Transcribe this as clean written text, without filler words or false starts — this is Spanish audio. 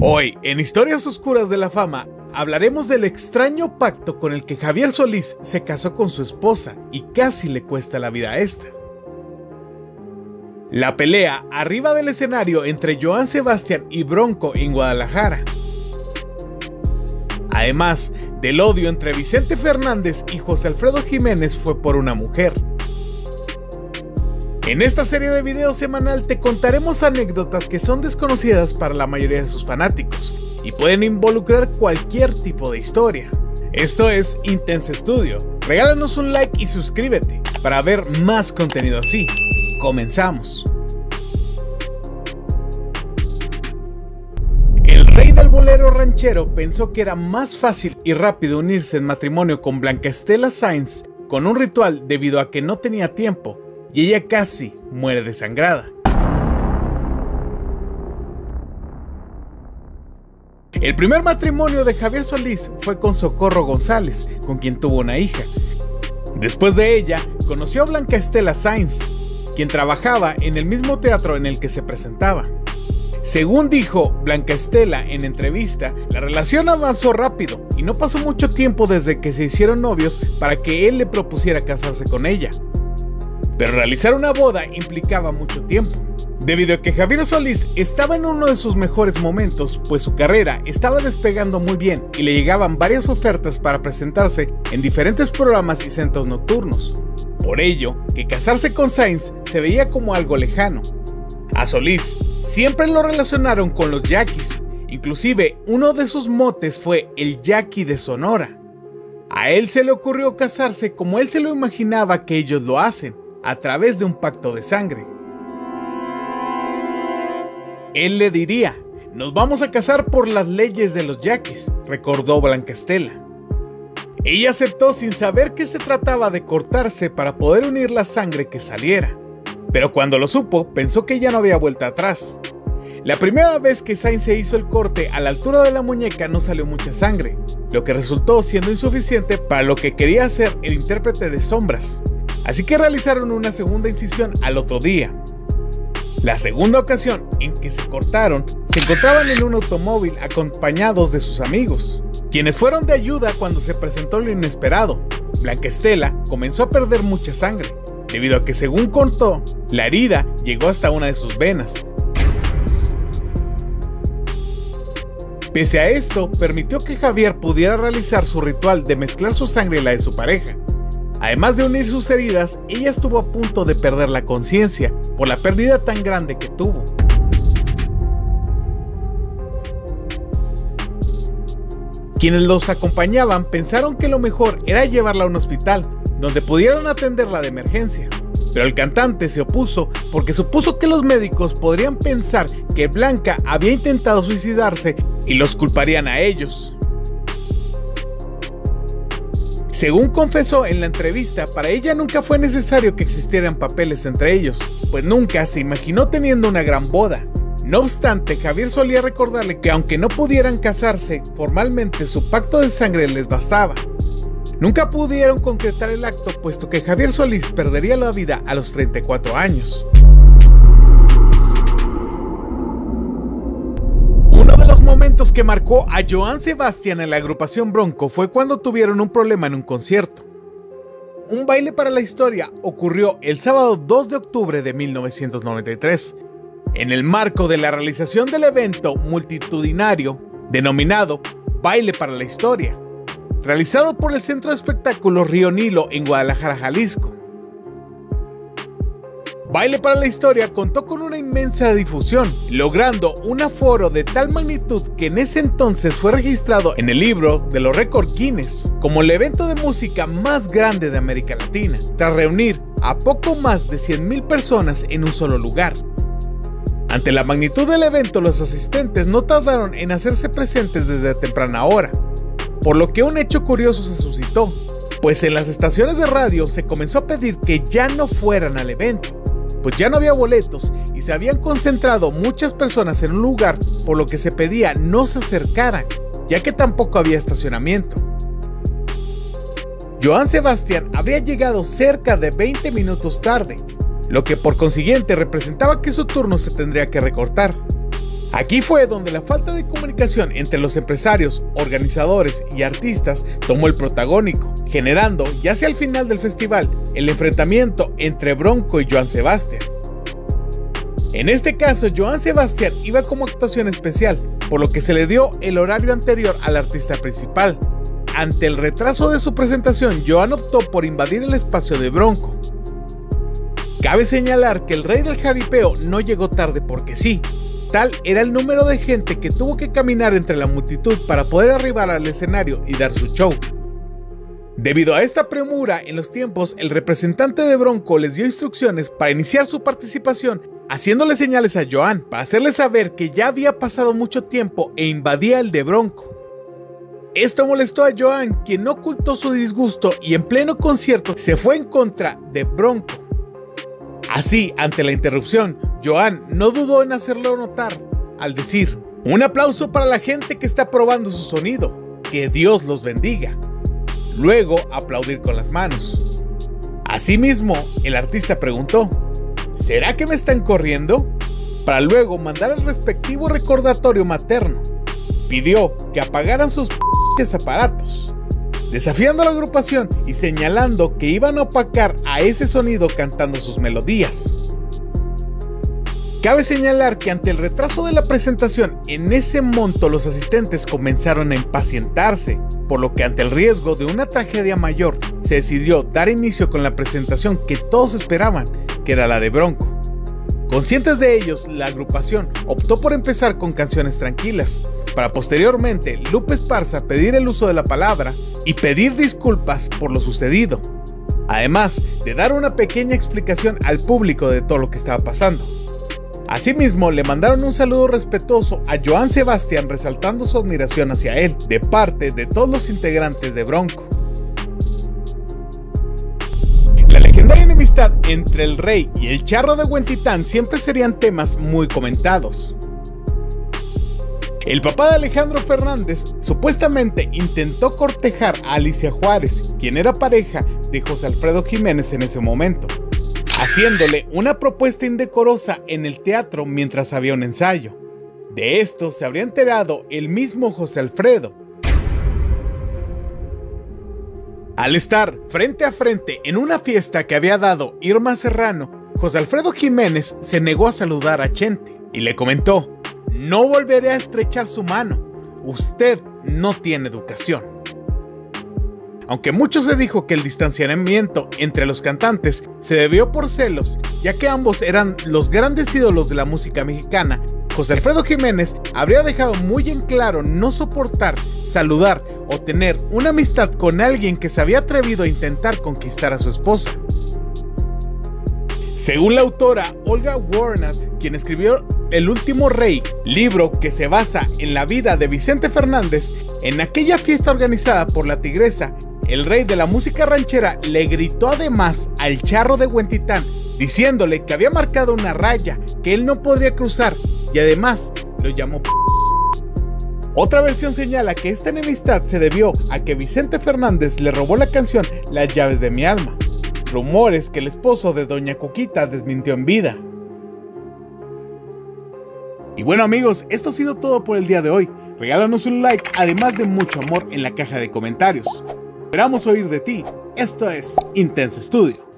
Hoy, en Historias Oscuras de la Fama, hablaremos del extraño pacto con el que Javier Solís se casó con su esposa y casi le cuesta la vida a esta. La pelea arriba del escenario entre Joan Sebastián y Bronco en Guadalajara. Además del odio entre Vicente Fernández y José Alfredo Jiménez fue por una mujer. En esta serie de videos semanal te contaremos anécdotas que son desconocidas para la mayoría de sus fanáticos y pueden involucrar cualquier tipo de historia. Esto es Intense Studio. Regálanos un like y suscríbete para ver más contenido así. Comenzamos. El rey del bolero ranchero pensó que era más fácil y rápido unirse en matrimonio con Blanca Estela Sáenz con un ritual debido a que no tenía tiempo y ella casi muere desangrada. El primer matrimonio de Javier Solís fue con Socorro González, con quien tuvo una hija. Después de ella, conoció a Blanca Estela Sáenz, quien trabajaba en el mismo teatro en el que se presentaba. Según dijo Blanca Estela en entrevista, la relación avanzó rápido y no pasó mucho tiempo desde que se hicieron novios para que él le propusiera casarse con ella. Pero realizar una boda implicaba mucho tiempo, debido a que Javier Solís estaba en uno de sus mejores momentos, pues su carrera estaba despegando muy bien y le llegaban varias ofertas para presentarse en diferentes programas y centros nocturnos. Por ello, que casarse con Sáenz se veía como algo lejano. A Solís siempre lo relacionaron con los yaquis, inclusive uno de sus motes fue el Yaqui de Sonora. A él se le ocurrió casarse como él se lo imaginaba que ellos lo hacen, a través de un pacto de sangre. Él le diría: "Nos vamos a casar por las leyes de los yaquis", recordó Blanca Estela. Ella aceptó sin saber que se trataba de cortarse para poder unir la sangre que saliera. Pero cuando lo supo, pensó que ya no había vuelta atrás. La primera vez que Sáenz se hizo el corte a la altura de la muñeca no salió mucha sangre, lo que resultó siendo insuficiente para lo que quería hacer el intérprete de Sombras. Así que realizaron una segunda incisión al otro día. La segunda ocasión en que se cortaron, se encontraban en un automóvil acompañados de sus amigos, quienes fueron de ayuda cuando se presentó lo inesperado. Blanca Estela comenzó a perder mucha sangre, debido a que, según contó, la herida llegó hasta una de sus venas. Pese a esto, permitió que Javier pudiera realizar su ritual de mezclar su sangre y la de su pareja. Además de unir sus heridas, ella estuvo a punto de perder la conciencia por la pérdida tan grande que tuvo. Quienes los acompañaban pensaron que lo mejor era llevarla a un hospital, donde pudieran atenderla de emergencia. Pero el cantante se opuso porque supuso que los médicos podrían pensar que Blanca había intentado suicidarse y los culparían a ellos. Según confesó en la entrevista, para ella nunca fue necesario que existieran papeles entre ellos, pues nunca se imaginó teniendo una gran boda. No obstante, Javier solía recordarle que aunque no pudieran casarse formalmente, su pacto de sangre les bastaba. Nunca pudieron concretar el acto, puesto que Javier Solís perdería la vida a los 34 años. Uno de los momentos que marcó a Joan Sebastián en la agrupación Bronco fue cuando tuvieron un problema en un concierto. Un baile para la historia ocurrió el sábado 2 de octubre de 1993, en el marco de la realización del evento multitudinario denominado Baile para la Historia, realizado por el Centro de Espectáculos Río Nilo en Guadalajara, Jalisco. Baile para la Historia contó con una inmensa difusión, logrando un aforo de tal magnitud que en ese entonces fue registrado en el libro de los récords Guinness como el evento de música más grande de América Latina, tras reunir a poco más de 100,000 personas en un solo lugar. Ante la magnitud del evento, los asistentes no tardaron en hacerse presentes desde temprana hora, por lo que un hecho curioso se suscitó, pues en las estaciones de radio se comenzó a pedir que ya no fueran al evento, pues ya no había boletos y se habían concentrado muchas personas en un lugar, por lo que se pedía no se acercaran, ya que tampoco había estacionamiento. Joan Sebastián habría llegado cerca de 20 minutos tarde, lo que por consiguiente representaba que su turno se tendría que recortar. Aquí fue donde la falta de comunicación entre los empresarios, organizadores y artistas tomó el protagónico, generando, ya hacia el final del festival, el enfrentamiento entre Bronco y Johann Sebastian. En este caso, Johann Sebastian iba como actuación especial, por lo que se le dio el horario anterior al artista principal. Ante el retraso de su presentación, Johann optó por invadir el espacio de Bronco. Cabe señalar que el rey del jaripeo no llegó tarde porque sí. Tal era el número de gente que tuvo que caminar entre la multitud para poder arribar al escenario y dar su show. Debido a esta premura en los tiempos, el representante de Bronco les dio instrucciones para iniciar su participación, haciéndole señales a Johann para hacerle saber que ya había pasado mucho tiempo e invadía el de Bronco. Esto molestó a Johann, quien no ocultó su disgusto y en pleno concierto se fue en contra de Bronco. Así, ante la interrupción, Johann no dudó en hacerlo notar al decir: "Un aplauso para la gente que está probando su sonido, que Dios los bendiga". Luego, aplaudir con las manos. Asimismo, el artista preguntó: "¿Será que me están corriendo?", para luego mandar el respectivo recordatorio materno. Pidió que apagaran sus aparatos, desafiando a la agrupación y señalando que iban a opacar a ese sonido cantando sus melodías. Cabe señalar que ante el retraso de la presentación, en ese momento los asistentes comenzaron a impacientarse, por lo que ante el riesgo de una tragedia mayor, se decidió dar inicio con la presentación que todos esperaban, que era la de Bronco. Conscientes de ellos, la agrupación optó por empezar con canciones tranquilas, para posteriormente Lupe Esparza pedir el uso de la palabra y pedir disculpas por lo sucedido, además de dar una pequeña explicación al público de todo lo que estaba pasando. Asimismo, le mandaron un saludo respetuoso a Johann Sebastian, resaltando su admiración hacia él, de parte de todos los integrantes de Bronco. La legendaria enemistad entre el rey y el charro de Huentitán siempre serían temas muy comentados. El papá de Alejandro Fernández supuestamente intentó cortejar a Alicia Juárez, quien era pareja de José Alfredo Jiménez en ese momento, haciéndole una propuesta indecorosa en el teatro mientras había un ensayo. De esto se habría enterado el mismo José Alfredo. Al estar frente a frente en una fiesta que había dado Irma Serrano, José Alfredo Jiménez se negó a saludar a Chente y le comentó: "No volveré a estrechar su mano, usted no tiene educación". Aunque mucho se dijo que el distanciamiento entre los cantantes se debió por celos, ya que ambos eran los grandes ídolos de la música mexicana, José Alfredo Jiménez habría dejado muy en claro no soportar, saludar o tener una amistad con alguien que se había atrevido a intentar conquistar a su esposa. Según la autora Olga Warnat, quien escribió El último rey, libro que se basa en la vida de Vicente Fernández, en aquella fiesta organizada por la Tigresa, el rey de la música ranchera le gritó además al charro de Huentitán, diciéndole que había marcado una raya que él no podría cruzar, y además lo llamó p***. Otra versión señala que esta enemistad se debió a que Vicente Fernández le robó la canción Las llaves de mi alma, rumores que el esposo de Doña Coquita desmintió en vida. Y bueno amigos, esto ha sido todo por el día de hoy. Regálanos un like, además de mucho amor en la caja de comentarios. Esperamos oír de ti. Esto es Intense Studio.